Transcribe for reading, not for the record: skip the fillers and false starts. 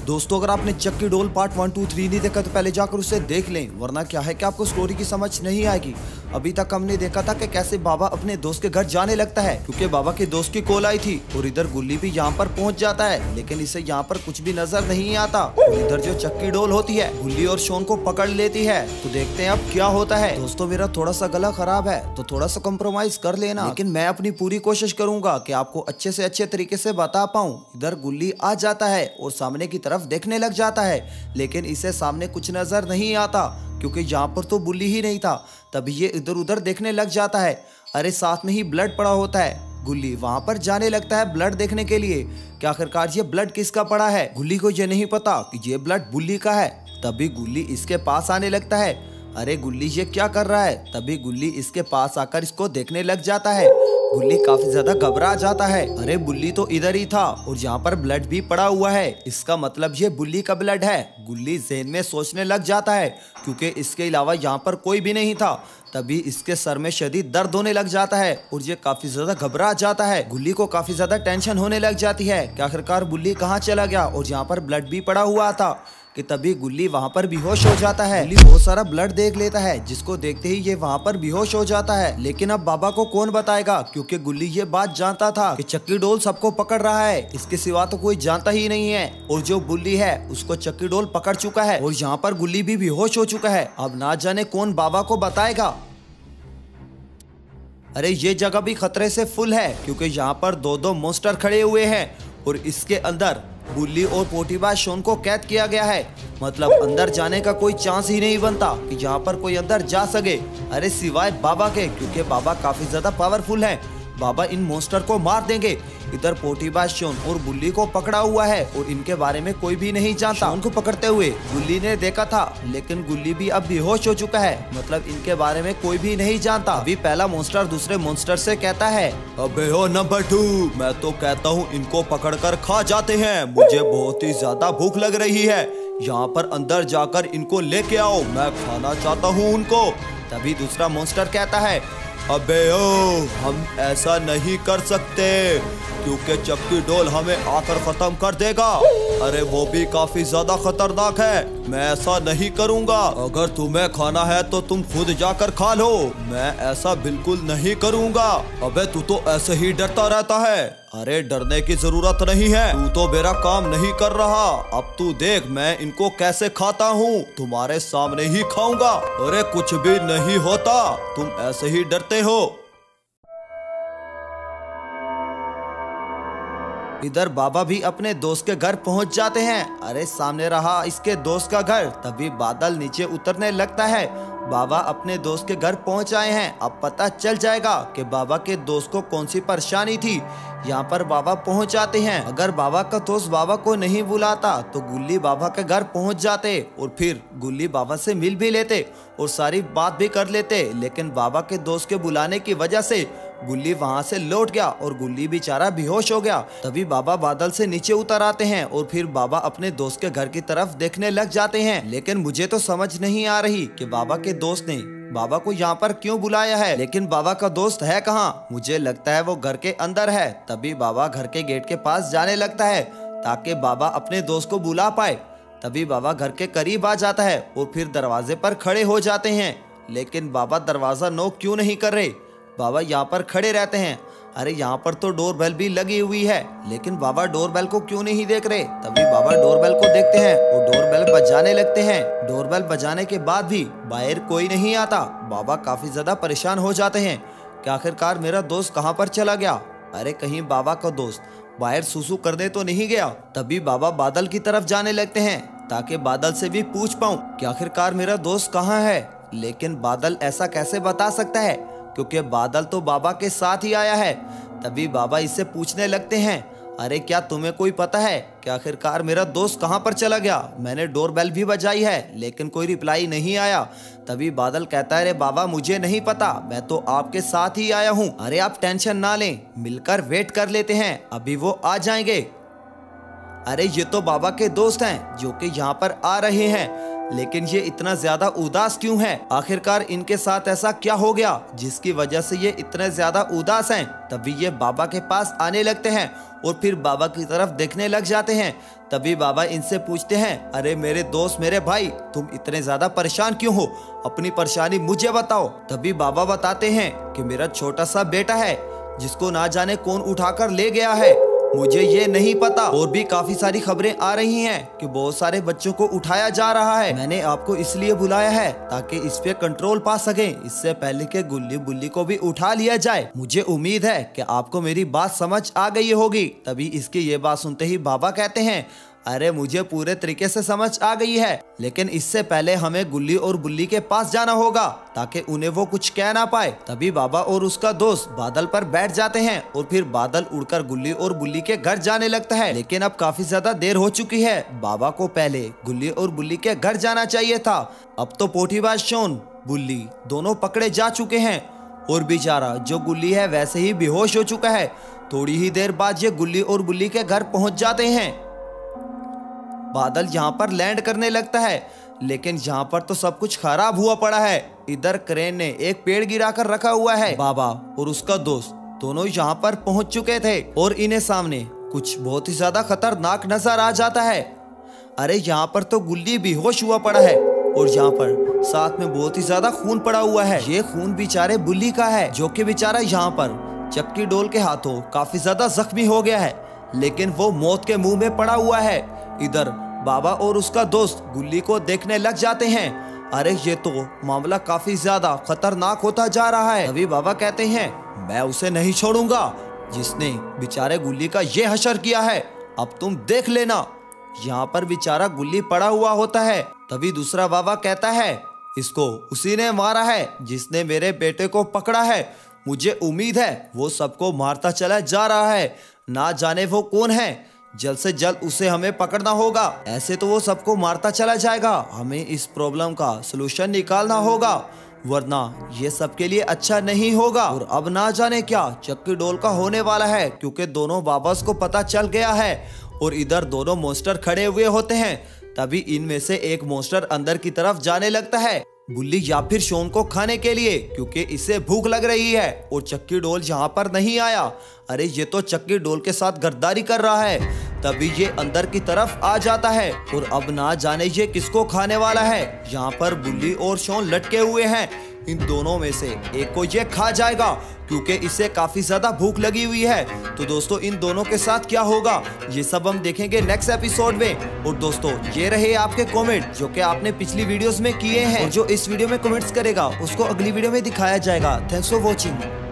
दोस्तों अगर आपने चक्की डोल पार्ट 1, 2, 3 नहीं देखा तो पहले जाकर उसे देख लें, वरना क्या है कि आपको स्टोरी की समझ नहीं आएगी। अभी तक हमने देखा था कि कैसे बाबा अपने दोस्त के घर जाने लगता है क्योंकि बाबा के दोस्त की कॉल आई थी और इधर गुल्ली भी यहाँ पर पहुँच जाता है, लेकिन इसे यहाँ पर कुछ भी नजर नहीं आता। और इधर जो चक्की डोल होती है गुल्ली और शोन को पकड़ लेती है। तो देखते हैं अब क्या होता है। दोस्तों मेरा थोड़ा सा गला खराब है तो थोड़ा सा कॉम्प्रोमाइज कर लेना, लेकिन मैं अपनी पूरी कोशिश करूंगा कि आपको अच्छे से अच्छे तरीके से बता पाऊं। इधर गुल्ली आ जाता है और सामने की तरफ देखने लग जाता है, लेकिन इसे सामने कुछ नजर नहीं आता क्योंकि यहाँ पर तो बुल्ली ही नहीं था। तभी ये इधर उधर देखने लग जाता है। अरे साथ में ही ब्लड पड़ा होता है। गुल्ली वहां पर जाने लगता है ब्लड देखने के लिए कि आखिरकार ये ब्लड किसका पड़ा है। गुल्ली को ये नहीं पता कि ये ब्लड बुल्ली का है। तभी गुल्ली इसके पास आने लगता है। अरे गुल्ली ये क्या कर रहा है। तभी गुल्ली इसके पास आकर इसको देखने लग जाता है। गुल्ली काफी ज्यादा घबरा जाता है। अरे बुल्ली तो इधर ही था और यहाँ पर ब्लड भी पड़ा हुआ है, इसका मतलब ये बुल्ली का ब्लड है। गुल्ली ज़हन में सोचने लग जाता है क्योंकि इसके अलावा यहाँ पर कोई भी नहीं था। तभी इसके सर में शदीद दर्द होने लग जाता है और ये काफी ज्यादा घबरा जाता है। गुल्ली को काफी ज्यादा टेंशन होने लग जाती है कि आखिरकार बुल्ली कहाँ चला गया और यहाँ पर ब्लड भी पड़ा हुआ था कि तभी गुल्ली वहां पर बेहोश हो जाता है। गुल्ली बहुत सारा ब्लड देख लेता है जिसको देखते ही ये वहां पर बेहोश हो जाता है। लेकिन अब बाबा को कौन बताएगा क्योंकि गुल्ली ये बात जानता था कि चक्की डोल सबको पकड़ रहा है, इसके सिवा तो कोई जानता ही नहीं है। और जो बुल्ली है उसको चक्की डोल पकड़ चुका है और यहाँ पर गुल्ली भी बेहोश हो चुका है। अब ना जाने कौन बाबा को बताएगा। अरे ये जगह भी खतरे से फुल है क्योंकि यहाँ पर दो मॉन्स्टर खड़े हुए हैं और इसके अंदर बुल्ली और पोटीबाज शोन को कैद किया गया है। मतलब अंदर जाने का कोई चांस ही नहीं बनता कि यहाँ पर कोई अंदर जा सके, अरे सिवाय बाबा के, क्योंकि बाबा काफी ज्यादा पावरफुल हैं। बाबा इन मॉन्स्टर को मार देंगे। इधर पोटीबाज शोन और बुल्ली को पकड़ा हुआ है और इनके बारे में कोई भी नहीं जानता। उनको पकड़ते हुए गुल्ली ने देखा था, लेकिन गुल्ली भी अब बेहोश हो चुका है, मतलब इनके बारे में कोई भी नहीं जानता। अभी पहला मॉन्स्टर दूसरे मॉन्स्टर से कहता है, अबे हो नंबर 2, मैं तो कहता हूँ इनको पकड़कर खा जाते हैं, मुझे बहुत ही ज्यादा भूख लग रही है। यहाँ पर अंदर जाकर इनको लेके आओ, मैं खाना चाहता हूँ उनको। तभी दूसरा मॉन्स्टर कहता है, अबे ओ हम ऐसा नहीं कर सकते क्योंकि चक्की डोल हमें आकर खत्म कर देगा। अरे वो भी काफी ज्यादा खतरनाक है, मैं ऐसा नहीं करूंगा। अगर तुम्हें खाना है तो तुम खुद जाकर खा लो, मैं ऐसा बिल्कुल नहीं करूंगा। अबे तू तो ऐसे ही डरता रहता है। अरे डरने की जरूरत नहीं है, तू तो मेरा काम नहीं कर रहा। अब तू देख मैं इनको कैसे खाता हूँ, तुम्हारे सामने ही खाऊंगा। अरे कुछ भी नहीं होता, तुम ऐसे ही डरते हो। इधर बाबा भी अपने दोस्त के घर पहुंच जाते हैं। अरे सामने रहा इसके दोस्त का घर। तभी बादल नीचे उतरने लगता है। बाबा अपने दोस्त के घर पहुंच आए हैं। अब पता चल जाएगा कि बाबा के दोस्त को कौन सी परेशानी थी। यहाँ पर बाबा पहुंच जाते हैं। अगर बाबा का दोस्त बाबा को नहीं बुलाता तो गुल्ली बाबा के घर पहुंच जाते और फिर गुल्ली बाबा से मिल भी लेते और सारी बात भी कर लेते। लेकिन बाबा के दोस्त के बुलाने की वजह से गुल्ली वहां से लौट गया और गुल्ली बेचारा बेहोश हो गया। तभी बाबा बादल से नीचे उतर आते हैं और फिर बाबा अपने दोस्त के घर की तरफ देखने लग जाते हैं। लेकिन मुझे तो समझ नहीं आ रही कि बाबा के दोस्त ने बाबा को यहाँ पर क्यों बुलाया है। लेकिन बाबा का दोस्त है कहाँ, मुझे लगता है वो घर के अंदर है। तभी बाबा घर के गेट के पास जाने लगता है ताकि बाबा अपने दोस्त को बुला पाए। तभी बाबा घर के करीब आ जाता है और फिर दरवाजे पर खड़े हो जाते हैं। लेकिन बाबा दरवाजा नॉक क्यों नहीं कर रहे। बाबा यहाँ पर खड़े रहते हैं। अरे यहाँ पर तो डोर बेल भी लगी हुई है, लेकिन बाबा डोर बेल को क्यों नहीं देख रहे। तभी बाबा डोर बेल को देखते हैं और डोर बेल बजाने लगते हैं। डोर बेल बजाने के बाद भी बाहर कोई नहीं आता। बाबा काफी ज्यादा परेशान हो जाते हैं कि आखिरकार मेरा दोस्त कहाँ पर चला गया। अरे कहीं बाबा का दोस्त बाहर सुसु करने तो नहीं गया। तभी बाबा बादल की तरफ जाने लगते हैं ताकि बादल से भी पूछ पाऊं कि आखिरकार मेरा दोस्त कहाँ है। लेकिन बादल ऐसा कैसे बता सकता है क्योंकि बादल तो बाबा के साथ ही आया है। तभी बाबा इससे पूछने लगते हैं, अरे क्या तुम्हें कोई पता है कि आखिरकार मेरा दोस्त कहाँ पर चला गया। मैंने डोर बेल भी बजाई है लेकिन कोई रिप्लाई नहीं आया। तभी बादल कहता है, अरे बाबा मुझे नहीं पता, मैं तो आपके साथ ही आया हूँ। अरे आप टेंशन ना लें, मिलकर वेट कर लेते हैं, अभी वो आ जाएंगे। अरे ये तो बाबा के दोस्त हैं जो कि यहाँ पर आ रहे हैं। लेकिन ये इतना ज्यादा उदास क्यों है? आखिरकार इनके साथ ऐसा क्या हो गया जिसकी वजह से ये इतने ज्यादा उदास हैं? तभी ये बाबा के पास आने लगते हैं और फिर बाबा की तरफ देखने लग जाते हैं। तभी बाबा इनसे पूछते हैं, अरे मेरे दोस्त, मेरे भाई, तुम इतने ज्यादा परेशान क्यों हो? अपनी परेशानी मुझे बताओ। तभी बाबा बताते हैं कि मेरा छोटा सा बेटा है जिसको ना जाने कौन उठाकर ले गया है, मुझे ये नहीं पता। और भी काफी सारी खबरें आ रही हैं कि बहुत सारे बच्चों को उठाया जा रहा है। मैंने आपको इसलिए बुलाया है ताकि इस पे कंट्रोल पा सकें, इससे पहले कि गुल्ली बुल्ली को भी उठा लिया जाए। मुझे उम्मीद है कि आपको मेरी बात समझ आ गई होगी। तभी इसकी ये बात सुनते ही बाबा कहते हैं, अरे मुझे पूरे तरीके से समझ आ गई है, लेकिन इससे पहले हमें गुल्ली और बुल्ली के पास जाना होगा ताकि उन्हें वो कुछ कह ना पाए। तभी बाबा और उसका दोस्त बादल पर बैठ जाते हैं और फिर बादल उड़कर गुल्ली और बुल्ली के घर जाने लगता है। लेकिन अब काफी ज्यादा देर हो चुकी है। बाबा को पहले गुल्ली और बुल्ली के घर जाना चाहिए था। अब तो पोठीबाज शोन, बुल्ली दोनों पकड़े जा चुके हैं और बेचारा जो गुल्ली है वैसे ही बेहोश हो चुका है। थोड़ी ही देर बाद ये गुल्ली और बुल्ली के घर पहुंच जाते हैं। बादल यहाँ पर लैंड करने लगता है, लेकिन यहाँ पर तो सब कुछ खराब हुआ पड़ा है। इधर क्रेन ने एक पेड़ गिरा कर रखा हुआ है। बाबा और उसका दोस्त दोनों यहाँ पर पहुंच चुके थे और इन्हें सामने कुछ बहुत ही ज्यादा खतरनाक नजर आ जाता है। अरे यहाँ पर तो गुल्ली बेहोश हुआ पड़ा है और यहाँ पर साथ में बहुत ही ज्यादा खून पड़ा हुआ है। ये खून बेचारे बुल्ली का है, जो कि बेचारा यहाँ पर चक्की डोल के हाथों काफी ज्यादा जख्मी हो गया है, लेकिन वो मौत के मुंह में पड़ा हुआ है। इधर बाबा और उसका दोस्त गुल्ली को देखने लग जाते हैं। अरे ये तो मामला काफी ज्यादा खतरनाक होता जा रहा है। तभी बाबा कहते हैं, मैं उसे नहीं छोड़ूंगा जिसने बेचारे गुल्ली का ये हशर किया है, अब तुम देख लेना। यहाँ पर बेचारा गुल्ली पड़ा हुआ होता है। तभी दूसरा बाबा कहता है, इसको उसी ने मारा है जिसने मेरे बेटे को पकड़ा है। मुझे उम्मीद है वो सबको मारता चला जा रहा है, ना जाने वो कौन है। जल्द से जल्द उसे हमें पकड़ना होगा। ऐसे तो वो सबको मारता चला जाएगा, हमें इस प्रॉब्लम का सलूशन निकालना होगा, वरना ये सबके लिए अच्छा नहीं होगा। और अब ना जाने क्या चक्की डोल का होने वाला है, क्योंकि दोनों बाबास को पता चल गया है और इधर दोनों मॉन्स्टर खड़े हुए होते हैं। तभी इनमें से एक मॉन्स्टर अंदर की तरफ जाने लगता है, बुल्ली या फिर शोन को खाने के लिए, क्योंकि इसे भूख लग रही है। और चक्की डोल यहाँ पर नहीं आया। अरे ये तो चक्की डोल के साथ गद्दारी कर रहा है। तभी ये अंदर की तरफ आ जाता है और अब ना जाने ये किसको खाने वाला है। यहाँ पर बुल्ली और शोन लटके हुए हैं, इन दोनों में से एक को ये खा जाएगा, क्योंकि इसे काफी ज्यादा भूख लगी हुई है। तो दोस्तों इन दोनों के साथ क्या होगा ये सब हम देखेंगे नेक्स्ट एपिसोड में। और दोस्तों ये रहे आपके कमेंट जो कि आपने पिछली वीडियोस में किए हैं, और जो इस वीडियो में कमेंट्स करेगा उसको अगली वीडियो में दिखाया जाएगा। Thanks for watching.